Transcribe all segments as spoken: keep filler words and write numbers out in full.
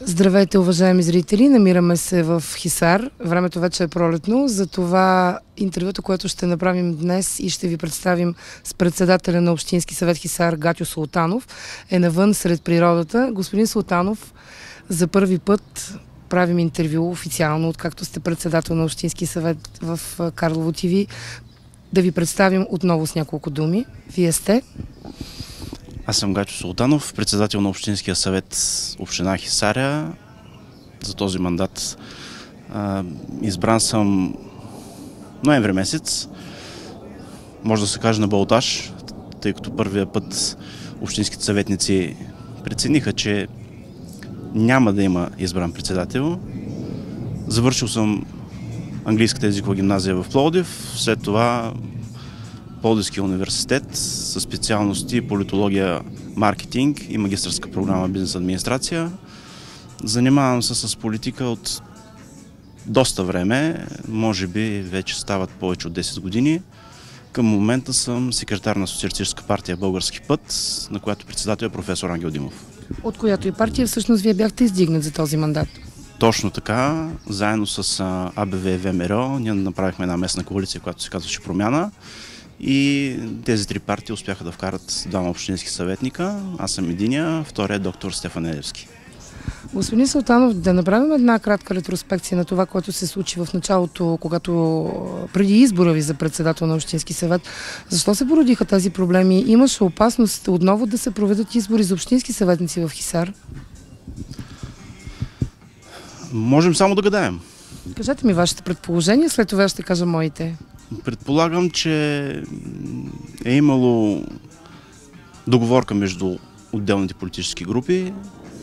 Здравейте, уважаеми зрители! Намираме се в Хисар. Времето вече е пролетно, затова интервюто, което ще направим днес и ще ви представим с председателя на Общински съвет Хисар Гатьо Султанов, е навън сред природата. Господин Султанов, за първи път правим интервю официално, откакто сте председател на Общински съвет в Карлово ТВ. Да ви представим отново с няколко думи. Вие сте... Аз съм Гатьо Султанов, председател на Общинския съвет община Хисаря. За този мандат а, избран съм ноември месец. Може да се каже на балотаж, тъй като първия път общинските съветници прецениха, че няма да има избран председател. Завършил съм английската езикова гимназия в Пловдив, след това Пловдивския университет със специалности политология, маркетинг и магистърска програма бизнес администрация. Занимавам се с политика от доста време, може би вече стават повече от десет години. Към момента съм секретар на Социалистическа партия Български път, на която председател е професор Ангел Димов. От която и партия всъщност вие бяхте издигнат за този мандат? Точно така, заедно с А Б В ВМРО, ние направихме една местна коалиция, която се казваше Промяна. И тези три партии успяха да вкарат двама общински съветника. Аз съм единия, втория е доктор Стефан Елевски. Господин Султанов, да направим една кратка ретроспекция на това, което се случи в началото, когато преди избора ви за председател на Общински съвет. Защо се породиха тези проблеми? Имаше опасност отново да се проведат избори за общински съветници в Хисар? Можем само да гадаем. Кажете ми вашите предположения, след това ще кажа моите. Предполагам, че е имало договорка между отделните политически групи,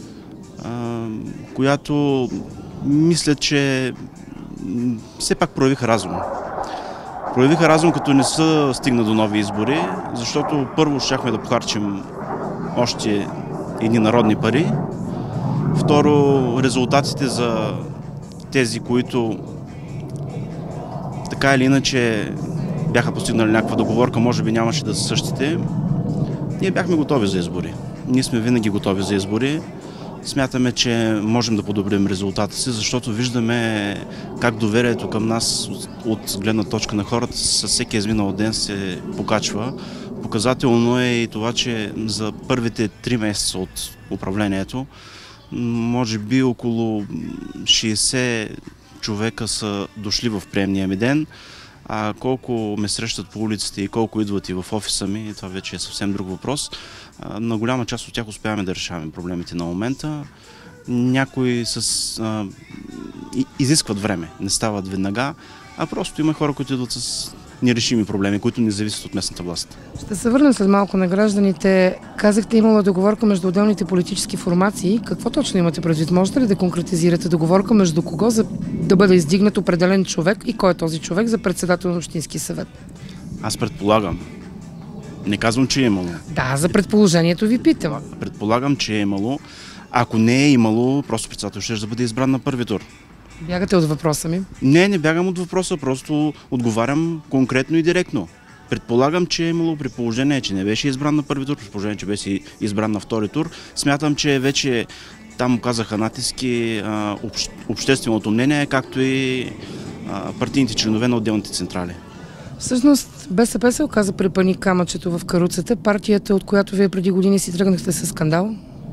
която мисля, че все пак проявиха разум. Проявиха разум, като не са стигна до нови избори, защото първо щяхме да похарчим още едни народни пари. Второ, резултатите за тези, които така или иначе бяха постигнали някаква договорка, може би нямаше да са същите. Ние бяхме готови за избори. Ние сме винаги готови за избори. Смятаме, че можем да подобрим резултата си, защото виждаме как доверието към нас от гледна точка на хората със всеки изминал ден се покачва. Показателно е и това, че за първите три месеца от управлението може би около шейсет човека са дошли в приемния ми ден, а колко ме срещат по улиците и колко идват и в офиса ми, това вече е съвсем друг въпрос. На голяма част от тях успяваме да решаваме проблемите на момента. Някои с, а, изискват време, не стават веднага, а просто има хора, които идват с нерешими проблеми, които не зависят от местната власт. Ще се върнем след малко на гражданите. Казахте, имала договорка между отделните политически формации. Какво точно имате предвид? Можете ли да конкретизирате договорка между кого за да бъде издигнат определен човек и кой е този човек за председател на Общински съвет? Аз предполагам. Не казвам, че е имало. Да, за предположението ви питам. Предполагам, че е имало. Ако не е имало, просто председател ще да бъде избран на първи тур. Бягате от въпроса ми? Не, не бягам от въпроса, просто отговарям конкретно и директно. Предполагам, че е имало, при положение, че не беше избран на първи тур, при положение, че беше избран на втори тур. Смятам, че вече там оказаха натиски а, общ, общественото мнение, както и а, партийните членове на отделните централи. Всъщност БСП се оказа препъни камъчето в каруцата, партията, от която вие преди години си тръгнахте със скандал?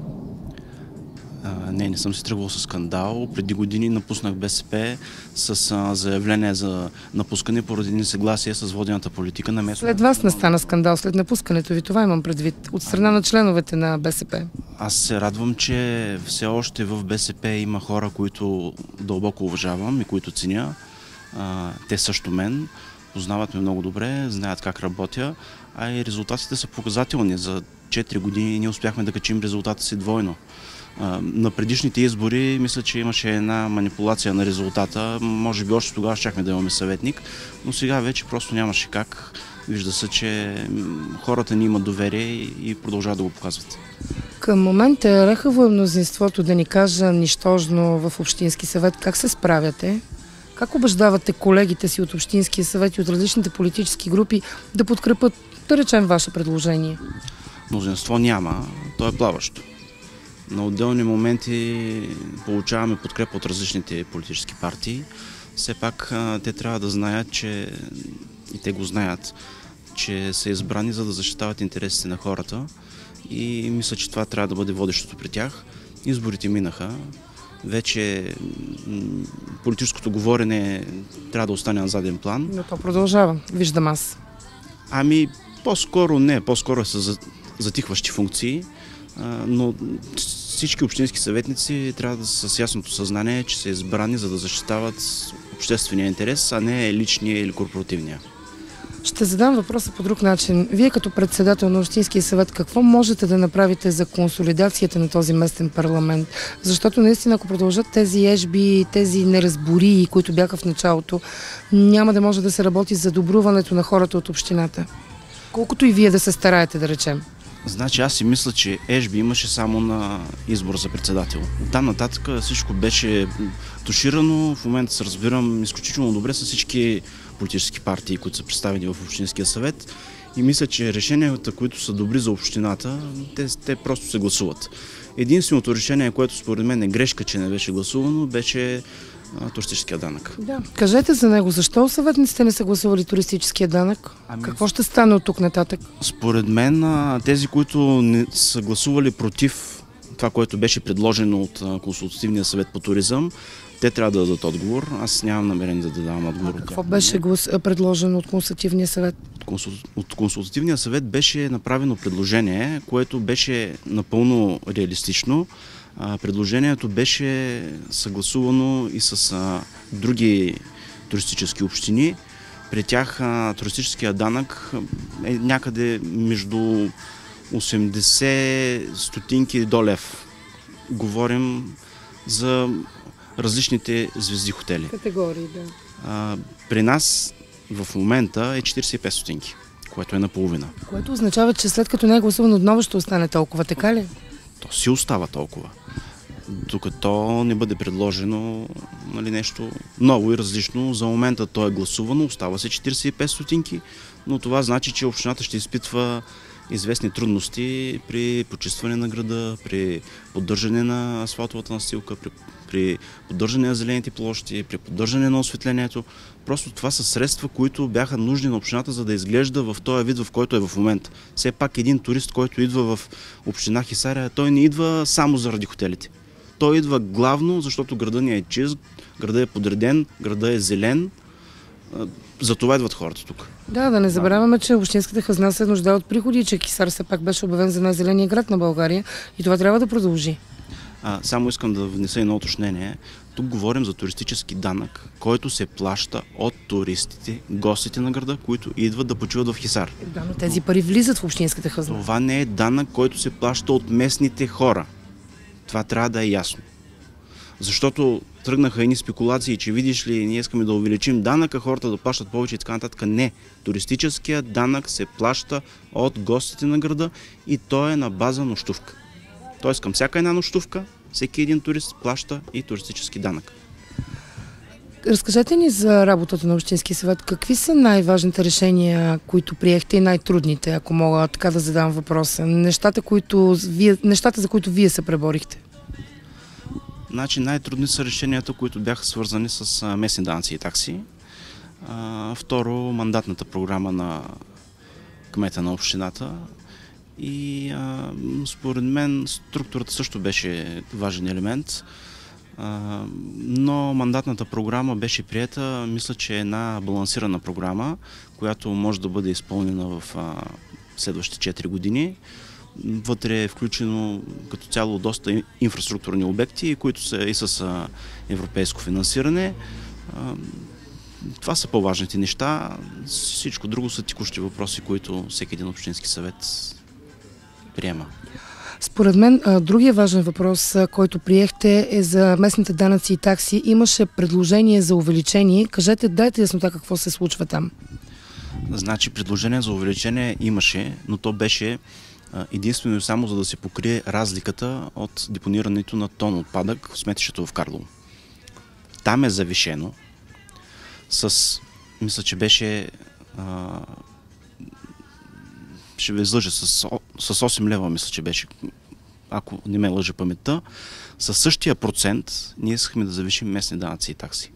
А, не, не съм си тръгвал с скандал. Преди години напуснах БСП с а, заявление за напускане поради несъгласие с водената политика на местно. След вас не стана скандал, след напускането ви, това имам предвид, от страна на членовете на БСП. Аз се радвам, че все още в БСП има хора, които дълбоко уважавам и които ценя. А, те също мен. Познават ме много добре, знаят как работя, а и резултатите са показателни. За четири години ние успяхме да качим резултата си двойно. На предишните избори мисля, че имаше една манипулация на резултата. Може би още тогава щяхме да имаме съветник, но сега вече просто нямаше как. Вижда се, че хората ни имат доверие и продължават да го показват. Към момента ръхаво е мнозинството, да ни кажа нищожно, в Общински съвет. Как се справяте? Как убеждавате колегите си от Общинския съвет и от различните политически групи да подкрепят, да речем, ваше предложение? Мнозинство няма, то е плаващо. На отделни моменти получаваме подкрепа от различните политически партии. Все пак те трябва да знаят, че и те го знаят, че са избрани за да защитават интересите на хората и мисля, че това трябва да бъде водещото при тях. Изборите минаха. Вече политическото говорене трябва да остане на заден план. Но то продължава, виждам аз. Ами, по-скоро не, по-скоро са затихващи функции, но всички общински съветници трябва да са с ясното съзнание, че са избрани за да защитават обществения интерес, а не личния или корпоративния. Ще задам въпроса по друг начин. Вие като председател на Общинския съвет, какво можете да направите за консолидацията на този местен парламент? Защото наистина, ако продължат тези ежби, тези неразбории, които бяха в началото, няма да може да се работи за добруването на хората от общината. Колкото и вие да се стараете, да речем. Значи аз си мисля, че ежби имаше само на избор за председател. Там нататък всичко беше туширано. В момента се разбирам изключително добре с всички политически партии, които са представени в Общинския съвет. И мисля, че решенията, които са добри за общината, те, те просто се гласуват. Единственото решение, което според мен е грешка, че не беше гласувано, беше а, туристическия данък. Да. Кажете за него, защо съветниците не са гласували туристическия данък? Ами... Какво ще стане от тук нататък? Според мен тези, които не са гласували против това, което беше предложено от Консултативния съвет по туризъм, те трябва да дадат отговор. Аз нямам намерение да давам отговор. А какво беше глас... предложено от Консултативния съвет? Консул... От Консултативния съвет беше направено предложение, което беше напълно реалистично. А, предложението беше съгласувано и с а, други туристически общини. При тях а, туристическия данък е някъде между осемдесет стотинки до лев. Говорим за различните звезди хотели. Категории, да. А, при нас в момента е четиридесет и пет стотинки, което е наполовина. Което означава, че след като не е гласувано отново ще остане толкова, така ли? То си остава толкова. Докато не бъде предложено, нали, нещо ново и различно. За момента то е гласувано, остава се четиридесет и пет стотинки, но това значи, че общината ще изпитва известни трудности при почистване на града, при поддържане на асфалтовата настилка, при, при поддържане на зелените площи, при поддържане на осветлението. Просто това са средства, които бяха нужни на общината, за да изглежда в този вид, в който е в момента. Все пак един турист, който идва в община Хисаря, той не идва само заради хотелите. Той идва главно, защото града ни е чист, града е подреден, града е зелен. За това идват хората тук. Да, да не забравяме, че общинската хазна се нуждае от приходи, че Хисар все пак беше обявен за най-зеления град на България и това трябва да продължи. А, само искам да внеса едно уточнение. Тук говорим за туристически данък, който се плаща от туристите, гостите на града, които идват да почиват в Хисар. Да, но тези пари влизат в общинската хазна. Това не е данък, който се плаща от местните хора. Това трябва да е ясно. Защото тръгнаха едни спекулации, че видиш ли, ние искаме да увеличим данъка, хората да плащат повече и така нататък. Не. Туристическият данък се плаща от гостите на града и той е на база нощувка. Тоест към всяка една нощувка, всеки един турист плаща и туристически данък. Разкажете ни за работата на Общинския съвет. Какви са най-важните решения, които приехте и най-трудните, ако мога така да задам въпроса? Нещата, които вие, нещата за които вие се преборихте? Значи най-трудни са решенията, които бяха свързани с местни данъци и такси. А, второ, мандатната програма на кмета на общината. И а, според мен структурата също беше важен елемент. А, но мандатната програма беше приета, мисля, че е една балансирана програма, която може да бъде изпълнена в а, следващите четири години. Вътре е включено като цяло доста инфраструктурни обекти, които са и с европейско финансиране. Това са по-важните неща. Всичко друго са текущи въпроси, които всеки един общински съвет приема. Според мен, другия важен въпрос, който приехте, е за местните данъци и такси. Имаше предложение за увеличение. Кажете, дайте яснота какво се случва там. Значи, предложение за увеличение имаше, но то беше единствено и само за да се покрие разликата от депонирането на тон отпадък в сметището в Карлово. Там е завишено с, мисля, че беше, а, ще ви излъжа, с, с осем лева, мисля, че беше ако не ме лъже паметта, със същия процент ние искахме да завишим местни данъци и такси.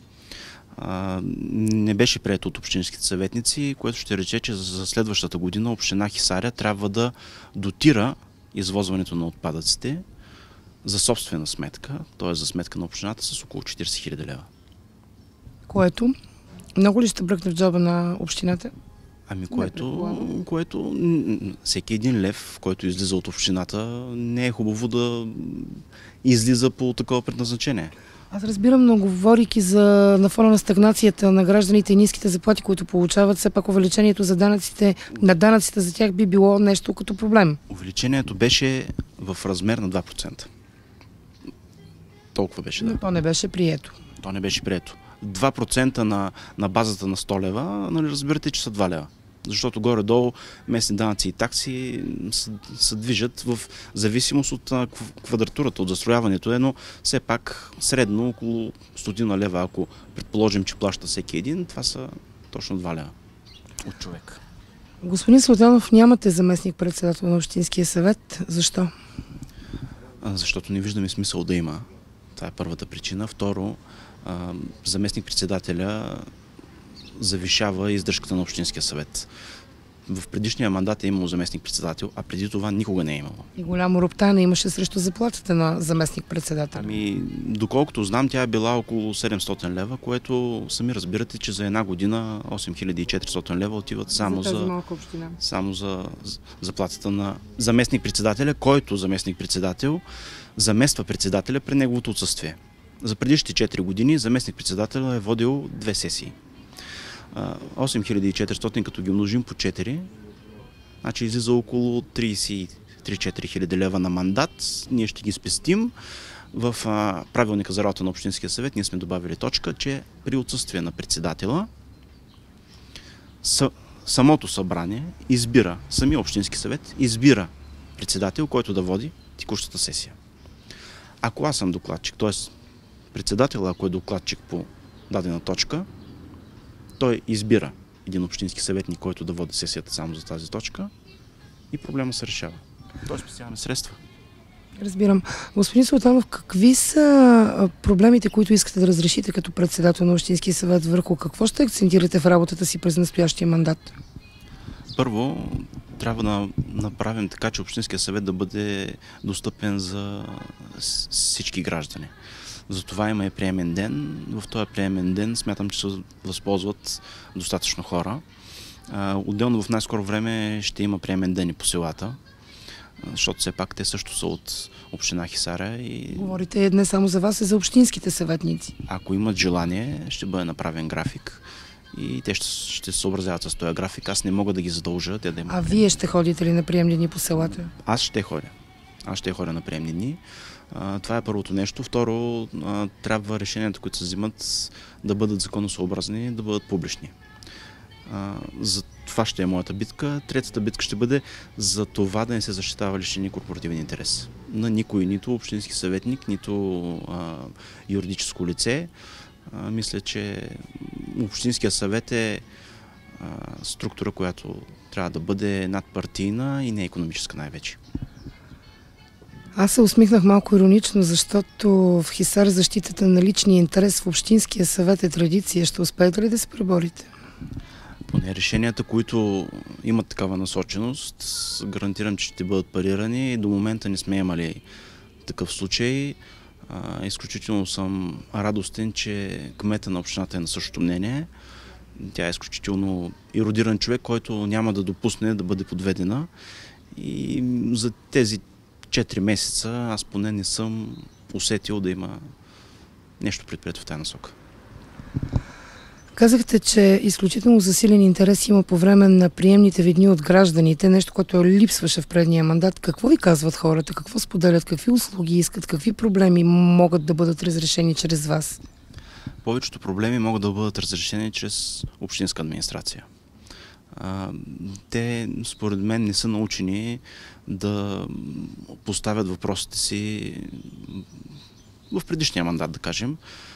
А, не беше прието от общинските съветници, което ще рече, че за следващата година община Хисаря трябва да дотира извозването на отпадъците за собствена сметка, т.е. за сметка на общината с около четирийсет хиляди лева. Което много ли ще бръкне в джоба на общината? Ами което, което всеки един лев, който излиза от общината, не е хубаво да излиза по такова предназначение. Аз разбирам, но говорейки за на фона на стагнацията на гражданите и ниските заплати, които получават, все пак увеличението за данъците, на данъците за тях би било нещо като проблем. Увеличението беше в размер на два процента. Толкова беше, да. Но то не беше прието. То не беше прието. два процента на, на базата на сто лева, нали разбирате, че са два лева. Защото горе-долу местни данъци и такси се движат в зависимост от квадратурата, от застрояването е, но все пак средно около стотина лева, ако предположим, че плаща всеки един, това са точно два лева от човек. Господин Султанов, нямате заместник-председател на Общинския съвет. Защо? Защото не виждаме смисъл да има. Това е първата причина. Второ, заместник-председателя завишава издръжката на Общинския съвет. В предишния мандат е имало заместник-председател, а преди това никога не е имало. И голямо роптане имаше срещу заплатата на заместник-председател. Ами, доколкото знам, тя е била около седемстотин лева, което сами разбирате, че за една година осем хиляди и четиристотин лева отиват само за, за, само за заплатата на заместник-председателя, който заместник-председател замества председателя при неговото отсъствие. За предишните четири години заместник-председателя е водил две сесии. осем хиляди и четиристотин, като ги умножим по четири, значи излиза около трийсет и три до четири хиляди лева на мандат. Ние ще ги спестим. В а, правилника за работа на Общинския съвет ние сме добавили точка, че при отсъствие на председателя са, самото събрание избира, самия Общински съвет избира председател, който да води текущата сесия. Ако аз съм докладчик, т.е. председател, ако е докладчик по дадена точка, той избира един общински съветник, който да води сесията само за тази точка и проблема се решава. Той спестяваме средства. Разбирам. Господин Султанов, какви са проблемите, които искате да разрешите като председател на Общинския съвет, върху какво ще акцентирате в работата си през настоящия мандат? Първо, трябва да направим така, че Общинския съвет да бъде достъпен за всички граждани. Затова има и приемен ден. В този приемен ден смятам, че се възползват достатъчно хора. Отделно в най-скоро време ще има приемен ден и по селата, защото все пак те също са от община Хисаря. И... Говорите не само за вас, а за общинските съветници. Ако имат желание, ще бъде направен график и те ще, ще се съобразяват с този график. Аз не мога да ги задължа. Те да имат. А вие ще ходите ли на приемни дни по селата? Аз ще ходя. Аз ще ходя на приемни дни. Това е първото нещо. Второ, трябва решенията, които се взимат, да бъдат законосъобразни, да бъдат публични. За това ще е моята битка. Третата битка ще бъде за това да не се защитава личен корпоративен интерес. На никой, нито общински съветник, нито а, юридическо лице. А, мисля, че Общинския съвет е а, структура, която трябва да бъде надпартийна и не икономическа най-вече. Аз се усмихнах малко иронично, защото в Хисар защитата на личния интерес в Общинския съвет е традиция. Ще успеете ли да се преборите? Поне решенията, които имат такава насоченост, гарантирам, че ще бъдат парирани. До момента не сме имали такъв случай. Изключително съм радостен, че кмета на общината е на същото мнение. Тя е изключително ерудиран човек, който няма да допусне да бъде подведена. И за тези четири месеца аз поне не съм усетил да има нещо предприето в тази насока. Казахте, че изключително засилен интерес има по време на приемните ви дни от гражданите, нещо, което липсваше в предния мандат. Какво ви казват хората? Какво споделят? Какви услуги искат? Какви проблеми могат да бъдат разрешени чрез вас? Повечето проблеми могат да бъдат разрешени чрез общинска администрация. Те, според мен, не са научени да поставят въпросите си в предишния мандат, да кажем.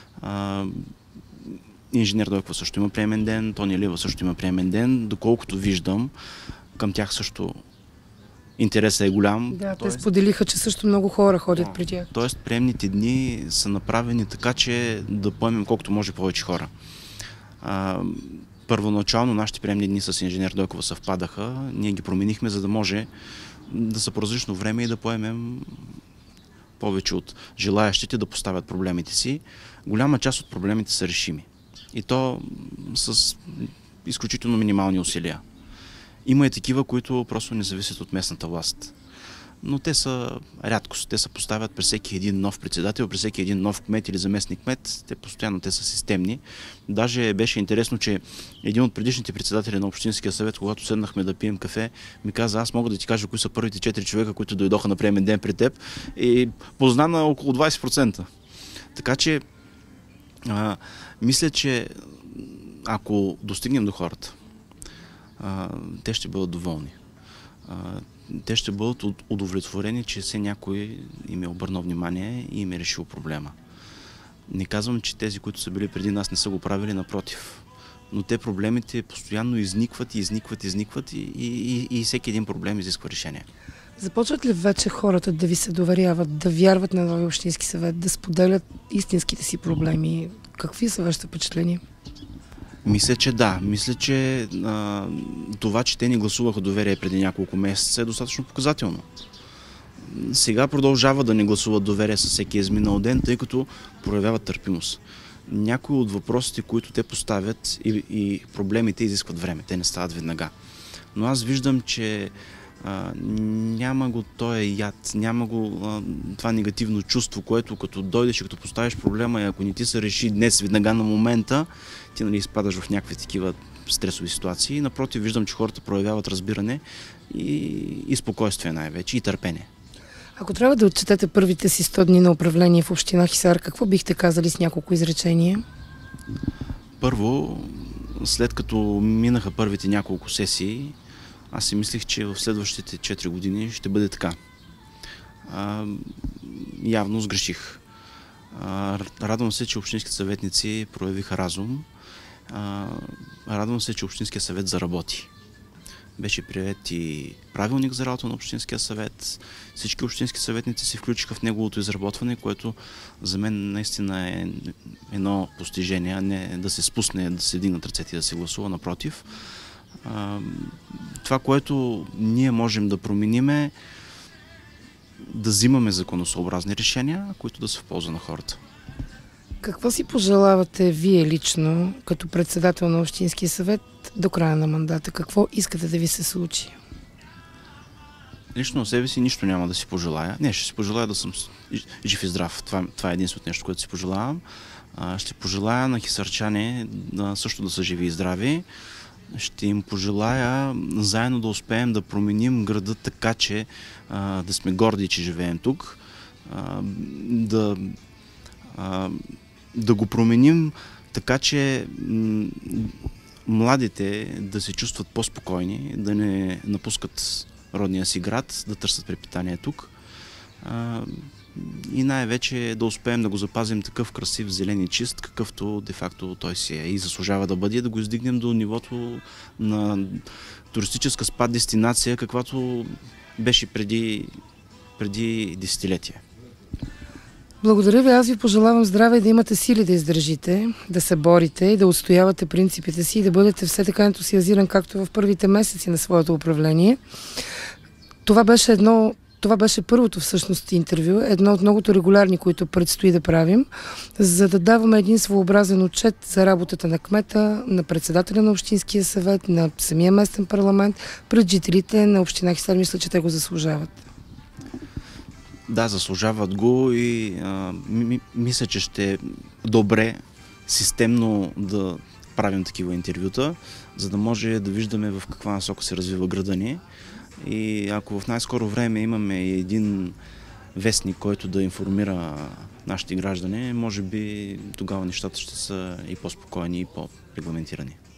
Инженер Дойкова също има приемен ден, Тони Лива също има приемен ден. Доколкото виждам, към тях също интересът е голям. Да, Тоест, те споделиха, че също много хора ходят да, при тях. Тоест, приемните дни са направени така, че да поемем колкото може повече хора. А, първоначално нашите приемни дни с инженер Дойкова съвпадаха. Ние ги променихме, за да може да са по различно време и да поемем повече от желаящите да поставят проблемите си. Голяма част от проблемите са решими. И то с изключително минимални усилия. Има и такива, които просто не зависят от местната власт. Но те са рядкост. Те се поставят при всеки един нов председател, при всеки един нов кмет или заместник кмет. Те постоянно те са системни. Даже беше интересно, че един от предишните председатели на Общинския съвет, когато седнахме да пием кафе, ми каза: аз мога да ти кажа кои са първите четири човека, които дойдоха на приемен ден при теб, и позна на около двайсет процента. Така че а, мисля, че ако достигнем до хората, а, те ще бъдат доволни. А, те ще бъдат удовлетворени, че все някой им е обърнал внимание и им е решил проблема. Не казвам, че тези, които са били преди нас, не са го правили, напротив. Но те проблемите постоянно изникват и изникват, изникват и, и, и всеки един проблем изисква решение. Започват ли вече хората да ви се доверяват, да вярват на новия общински съвет, да споделят истинските си проблеми? Какви са вашите впечатления? Мисля, че да. Мисля, че а, това, че те ни гласуваха доверие преди няколко месеца, е достатъчно показателно. Сега продължава да ни гласуват доверие със всеки изминал ден, тъй като проявяват търпимост. Някои от въпросите, които те поставят и, и проблемите, изискват време. Те не стават веднага. Но аз виждам, че а, няма го този яд, няма го а, това негативно чувство, което като дойдеш и като поставиш проблема и ако не ти се реши днес, веднага на момента, ти, нали, изпадаш в някакви такива стресови ситуации. Напротив, виждам, че хората проявяват разбиране и, и спокойствие най-вече, и търпение. Ако трябва да отчетете първите си сто дни на управление в община Хисар, какво бихте казали с няколко изречения? Първо, след като минаха първите няколко сесии, аз си мислих, че в следващите четири години ще бъде така. А, явно сгреших. А, радвам се, че общинските съветници проявиха разум. А, радвам се, че Общинския съвет заработи. Беше приет и правилник за работа на Общинския съвет. Всички общински съветници се включиха в неговото изработване, което за мен наистина е едно постижение, а не да се спусне, да се дигнат ръцете и да се гласува. Напротив, а, това, което ние можем да променим, е да взимаме законосъобразни решения, които да са в полза на хората. Какво си пожелавате вие лично, като председател на Общинския съвет, до края на мандата? Какво искате да ви се случи? Лично на себе си нищо няма да си пожелая. Не, ще си пожелая да съм жив и здрав. Това, това е единственото нещо, което си пожелавам. Ще пожелая на хисарчани да, също да са живи и здрави. Ще им пожелая заедно да успеем да променим града така, че а, да сме горди, че живеем тук. А, да, а, да го променим така, че м- младите да се чувстват по-спокойни, да не напускат родния си град, да търсят препитание тук. А, и най-вече да успеем да го запазим такъв красив, зелен и чист, какъвто де-факто той си е и заслужава да бъде, да го издигнем до нивото на туристическа спа дестинация, каквато беше преди, преди десетилетия. Благодаря ви, аз ви пожелавам здраве и да имате сили да издържите, да се борите и да отстоявате принципите си и да бъдете все така ентусиазиран, както в първите месеци на своето управление. Това беше едно Това беше първото всъщност интервю, едно от многото регулярни, които предстои да правим, за да даваме един своеобразен отчет за работата на кмета, на председателя на Общинския съвет, на самия местен парламент, пред жителите на община Хисар. Мисля, че те го заслужават. Да, заслужават го и а, ми, мисля, че ще е добре системно да правим такива интервюта, за да може да виждаме в каква насока се развива града ни. И ако в най-скоро време имаме един вестник, който да информира нашите граждани, може би тогава нещата ще са и по-спокойни, и по-регламентирани.